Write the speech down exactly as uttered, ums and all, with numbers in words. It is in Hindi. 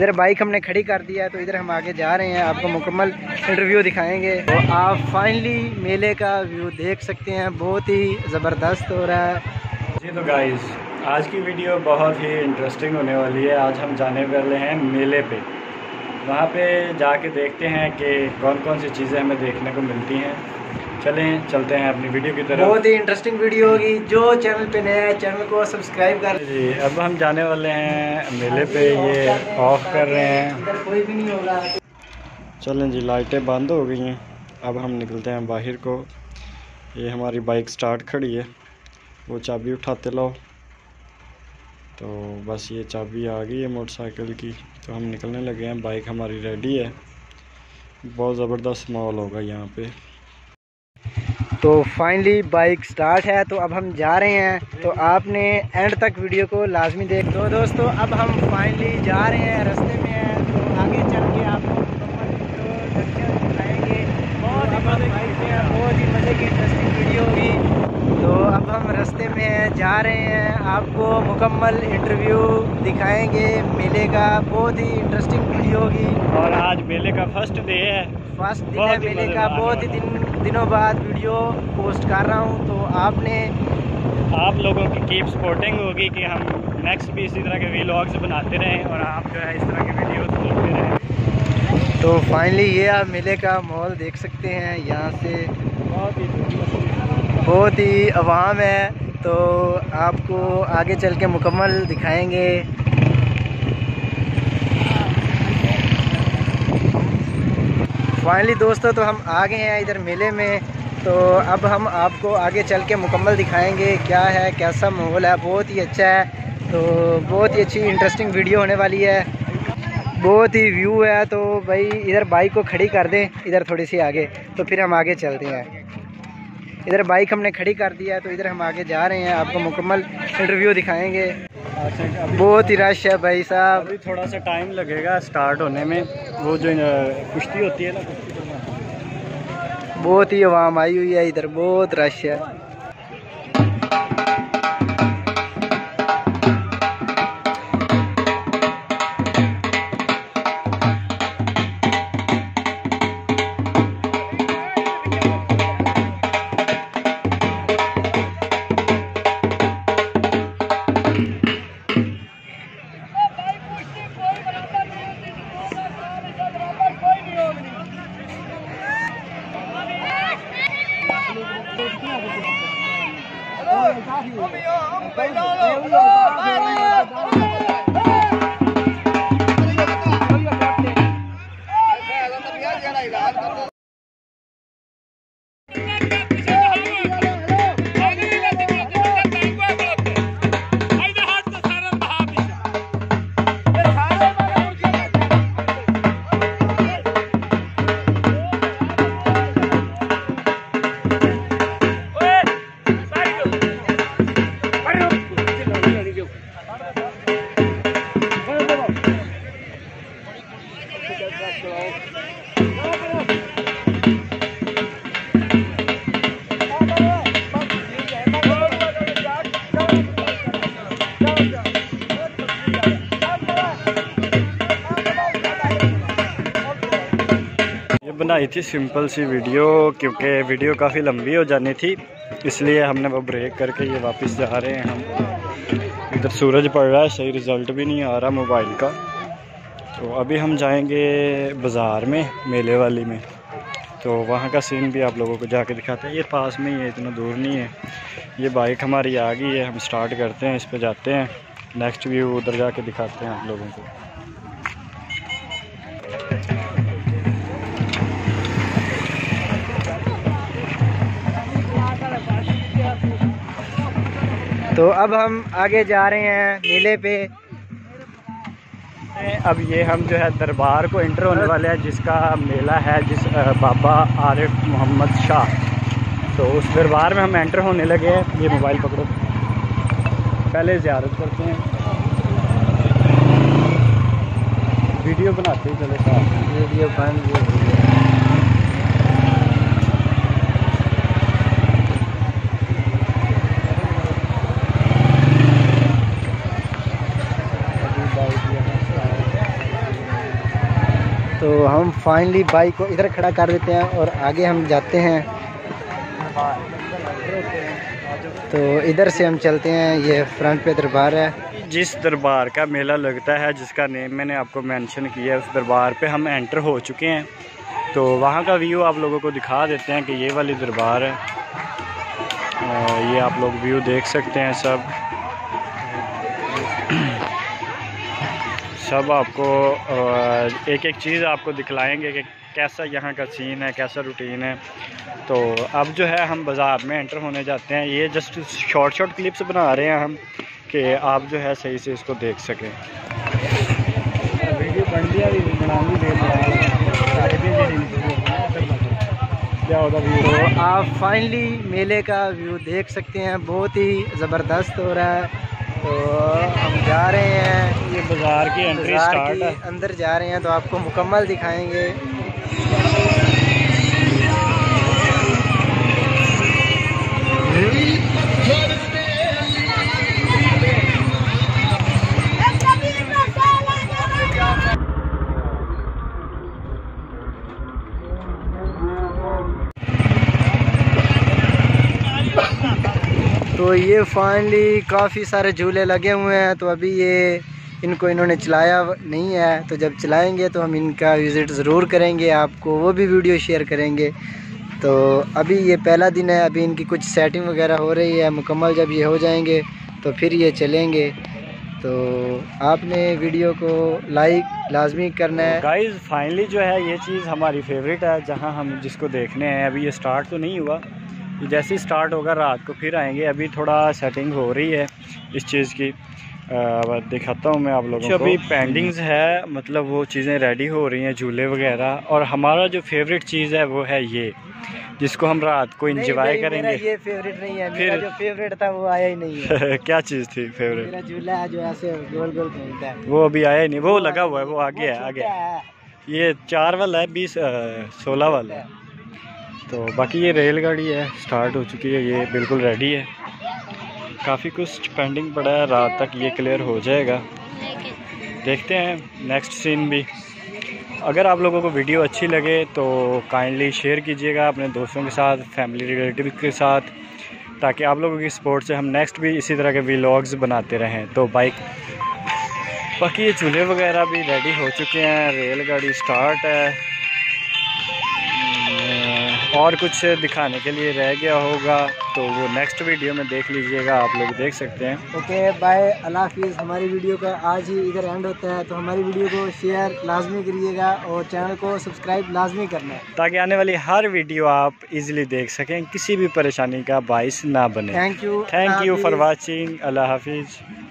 इधर बाइक हमने खड़ी कर दिया है, तो इधर हम आगे जा रहे हैं, आपको मुकम्मल इंटरव्यू दिखाएंगे। तो आप फाइनली मेले का व्यू देख सकते हैं, बहुत ही ज़बरदस्त हो रहा है जी। तो गाइस, आज की वीडियो बहुत ही इंटरेस्टिंग होने वाली है। आज हम जाने वाले हैं मेले पे। वहाँ पे जाके देखते हैं कि कौन कौन सी चीज़ें हमें देखने को मिलती हैं। चलें चलते हैं अपनी वीडियो की तरफ। बहुत ही इंटरेस्टिंग वीडियो होगी। जो चैनल पे नया है चैनल को सब्सक्राइब कर जी। अब हम जाने वाले हैं मेले पे, ये ऑफ कर रहे हैं। कोई भी नहीं होगा। चलें जी, लाइटें बंद हो गई हैं। अब हम निकलते हैं बाहर को। ये हमारी बाइक स्टार्ट खड़ी है, वो चाबी उठाते लो। तो बस ये चाबी आ गई है मोटरसाइकिल की, तो हम निकलने लगे हैं। बाइक हमारी रेडी है। बहुत ज़बरदस्त माहौल होगा यहाँ पे। तो फाइनली बाइक स्टार्ट है, तो अब हम जा रहे हैं। तो आपने एंड तक वीडियो को लाजमी देख। तो दोस्तों अब हम फाइनली जा रहे हैं, रास्ते में हैं, तो आगे चल के आपको इंट्रोडक्शन दिखाएंगे। बहुत ही बाइक में है, बहुत ही मज़े की इंटरेस्टिंग वीडियो होगी। तो अब हम रास्ते में हैं, जा रहे हैं, आपको मुकम्मल इंटरव्यू दिखाएंगे मेले का। बहुत ही इंटरेस्टिंग वीडियो होगी। और आज मेले का फर्स्ट डे है, फर्स्ट दिन है मेले का। बहुत ही दिन दिनों बाद वीडियो पोस्ट कर रहा हूँ, तो आपने आप लोगों की कीप सपोर्टिंग होगी कि हम नेक्स्ट भी इसी तरह के व्लॉग्स बनाते रहें और आप जो है इस तरह के वीडियोस देखते रहें। तो फाइनली ये आप मेले का माहौल देख सकते हैं। यहाँ से बहुत ही बहुत ही आवाम है, तो आपको आगे चल के मुकम्मल दिखाएंगे। फाइनली दोस्तों तो हम आ गए हैं इधर मेले में। तो अब हम आपको आगे चल के मुकम्मल दिखाएंगे क्या है, कैसा माहौल है। बहुत ही अच्छा है, तो बहुत ही अच्छी इंटरेस्टिंग वीडियो होने वाली है। बहुत ही व्यू है, तो भाई इधर बाइक को खड़ी कर दें, इधर थोड़ी सी आगे, तो फिर हम आगे चलते हैं। इधर बाइक हमने खड़ी कर दिया है, तो इधर हम आगे जा रहे हैं, आपको मुकम्मल इंटरव्यू दिखाएंगे। बहुत ही रश है भाई साहब। अभी थोड़ा सा टाइम लगेगा स्टार्ट होने में। वो जो कुश्ती होती है ना, बहुत ही आवाम आई हुई है, इधर बहुत रश है। बनाई थी सिंपल सी वीडियो, क्योंकि वीडियो काफ़ी लंबी हो जानी थी, इसलिए हमने वो ब्रेक करके ये वापस जा रहे हैं हम। इधर सूरज पड़ रहा है, सही रिज़ल्ट भी नहीं आ रहा मोबाइल का। तो अभी हम जाएंगे बाज़ार में, मेले वाली में, तो वहाँ का सीन भी आप लोगों को जाके दिखाते हैं। ये पास में ही है, इतना दूर नहीं है। ये बाइक हमारी आ गई है, हम स्टार्ट करते हैं, इस पर जाते हैं। नेक्स्ट व्यू उधर जाके दिखाते हैं आप लोगों को। तो अब हम आगे जा रहे हैं मेले पे। अब ये हम जो है दरबार को एंटर होने वाले हैं, जिसका मेला है, जिस बाबा आरिफ मोहम्मद शाह। तो उस दरबार में हम एंटर होने लगे हैं। ये मोबाइल पकड़ो, पहले ज़ियारत करते हैं, वीडियो बनाते ही चले साथ। वीडियो बंद। फाइनली बाइक को इधर खड़ा कर देते हैं और आगे हम जाते हैं। तो इधर से हम चलते हैं, ये फ्रंट पे दरबार है। जिस दरबार का मेला लगता है, जिसका नेम मैंने आपको मेंशन किया है, उस दरबार पे हम एंटर हो चुके हैं। तो वहाँ का व्यू आप लोगों को दिखा देते हैं कि ये वाली दरबार है। ये आप लोग व्यू देख सकते हैं। सब सब आपको एक एक चीज़ आपको दिखलाएंगे कि कैसा यहाँ का सीन है, कैसा रूटीन है। तो अब जो है हम बाज़ार में एंटर होने जाते हैं। ये जस्ट शॉर्ट शॉर्ट क्लिप्स बना रहे हैं हम कि आप जो है सही से इसको देख सकें। तो आप फाइनली मेले का व्यू देख सकते हैं, बहुत ही ज़बरदस्त हो रहा है। तो हम जा रहे हैं, ये बाज़ार की एंट्री स्टार्ट है, अंदर जा रहे हैं तो आपको मुकम्मल दिखाएंगे। तो ये फाइनली काफ़ी सारे झूले लगे हुए हैं। तो अभी ये इनको इन्होंने चलाया नहीं है, तो जब चलाएंगे तो हम इनका विज़िट ज़रूर करेंगे, आपको वो भी वीडियो शेयर करेंगे। तो अभी ये पहला दिन है, अभी इनकी कुछ सेटिंग वगैरह हो रही है। मुकम्मल जब ये हो जाएंगे तो फिर ये चलेंगे। तो आपने वीडियो को लाइक लाजमी करना है। गाइस फाइनली जो है ये चीज़ हमारी फेवरेट है, जहां हम जिसको देखने हैं। अभी ये स्टार्ट तो नहीं हुआ, जैसे ही स्टार्ट होगा रात को फिर आएंगे। अभी थोड़ा सेटिंग हो रही है इस चीज़ की, आ, दिखाता हूँ मैं आप लोगों को। अभी पेंडिंग्स है, मतलब वो चीज़ें रेडी हो रही हैं, झूले वगैरह। और हमारा जो फेवरेट चीज़ है वो है ये, जिसको हम रात को एंजॉय करेंगे। मेरा ये फेवरेट नहीं है, फिर मेरा जो फेवरेट था वो आया ही नहीं है। क्या चीज़ थी फेवरेट? मेरा झूला है जो ऐसे गोल गोल घूमता है, वो अभी आया ही नहीं। वो लगा हुआ है, वो आगे है, आगे है। ये चार वाला है, बीस सोलह वाला है। तो बाकी ये रेलगाड़ी है, स्टार्ट हो चुकी है, ये बिल्कुल रेडी है। काफ़ी कुछ पेंडिंग पड़ा है, रात तक ये क्लियर हो जाएगा। देखते हैं नेक्स्ट सीन भी। अगर आप लोगों को वीडियो अच्छी लगे तो काइंडली शेयर कीजिएगा अपने दोस्तों के साथ, फैमिली रिलेटिव के साथ, ताकि आप लोगों की सपोर्ट से हम नेक्स्ट भी इसी तरह के व्लॉग्स बनाते रहें। तो बाइक बाकी ये चूल्हे वगैरह भी रेडी हो चुके हैं, रेलगाड़ी स्टार्ट है। और कुछ दिखाने के लिए रह गया होगा तो वो नेक्स्ट वीडियो में देख लीजिएगा, आप लोग देख सकते हैं। ओके बाय, अल्लाह हाफिज़। हमारी वीडियो का आज ही इधर एंड होता है। तो हमारी वीडियो को शेयर लाजमी करिएगा और चैनल को सब्सक्राइब लाजमी करना है, ताकि आने वाली हर वीडियो आप इजीली देख सकें, किसी भी परेशानी का बाइस ना बने। Thank you thank you for watching. अल्लाह हाफिज़।